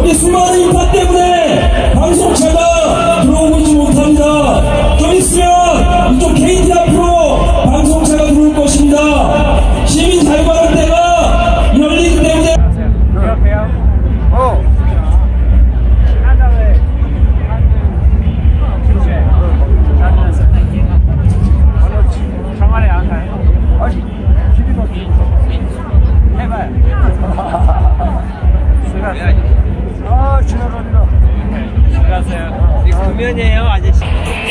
이 수많은 인파 때문에 방송차가 들어오고 있지 못합니다. 좀 있으면 이쪽 KT 앞으로 방송차가 들어올 것입니다. 시민 자유발언 때가 열리기 때문에. 수고하세요. 이 금연이에요, 아저씨.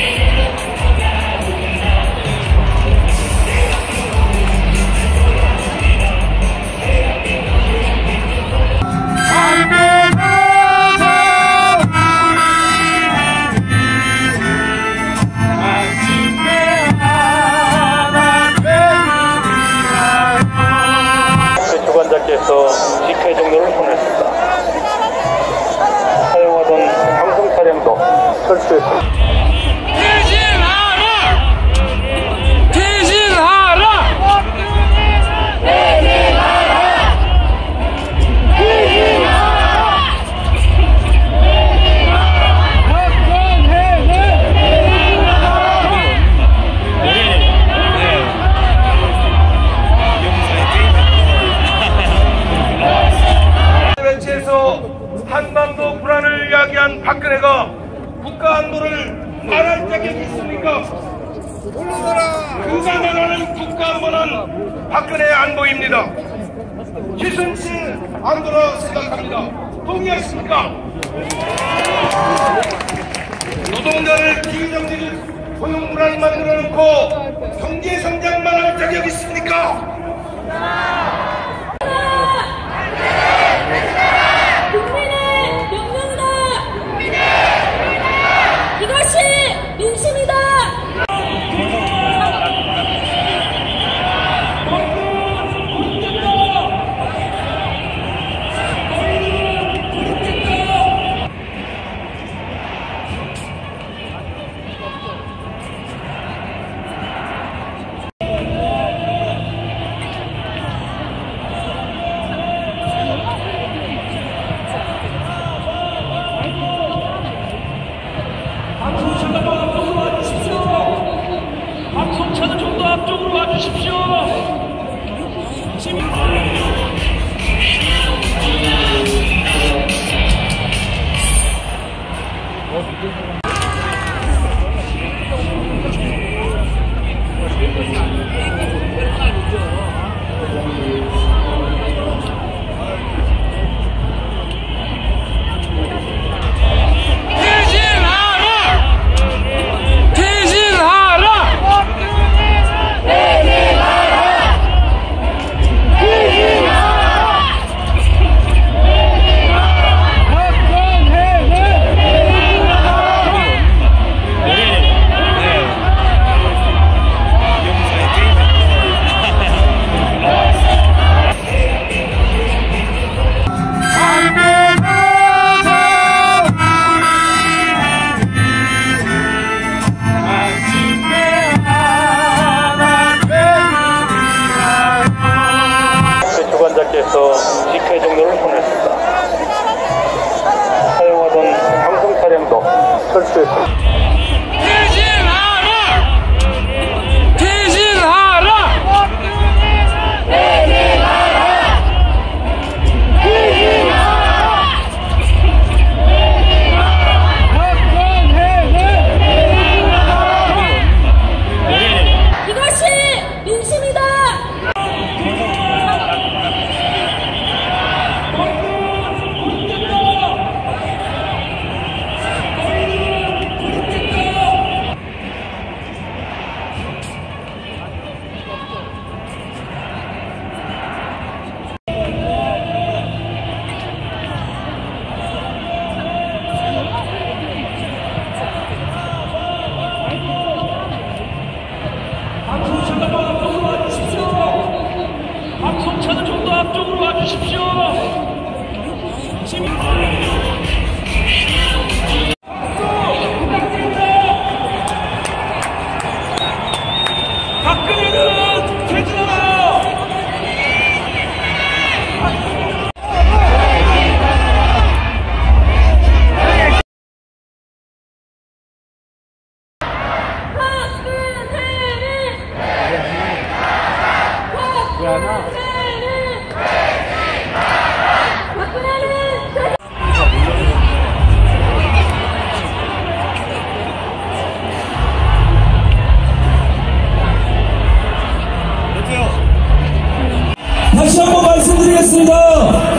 주관자께서 집회 종료를 선언했습니다. 사용하던 방송 차량도 철수했습니다. 한반도 불안을 야기한 박근혜가 국가 안보를 말할 자격이 있습니까? 그가 말하는 국가 안보는 박근혜 안보입니다. 최순실 안보라 생각합니다. 동의하십니까? 노동자를 기정지를 고용 불안을 만들어 놓고 경제 성장만 할 자격이 있습니까? 이것이 민심이다. 방송차는 좀 더 앞쪽으로 와주십시오.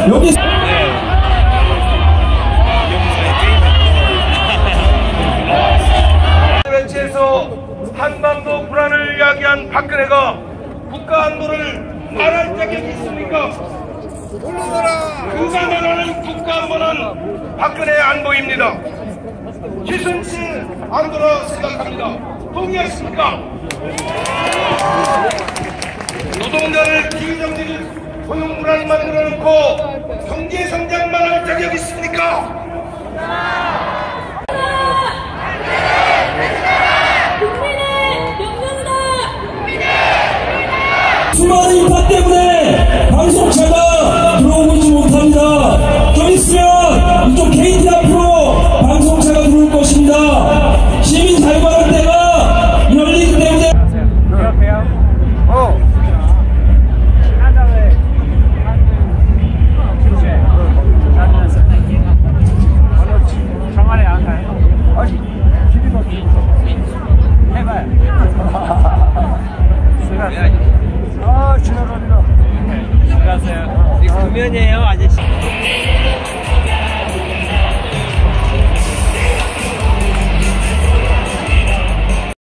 여기 벤치에서 한반도 불안을 이야기한 박근혜가 국가 안보를 말할 자격이 있습니까? 그가 말하는 국가 안보는 박근혜 안보입니다. 최순실 안보라 생각합니다. 동의하십니까? 노동자를 비정규직 고용불안 만들어 놓고 경제 성장만 할 자격이 있습니까? 수많은 인파 때문에 방송차가 들어오고 있지 못합니다. 좀 있으면 이쪽 KT 앞으로 방송차가 들어올 것입니다. 시민 자유발언 때가 열리기 때문에 금연이에요, 아저씨.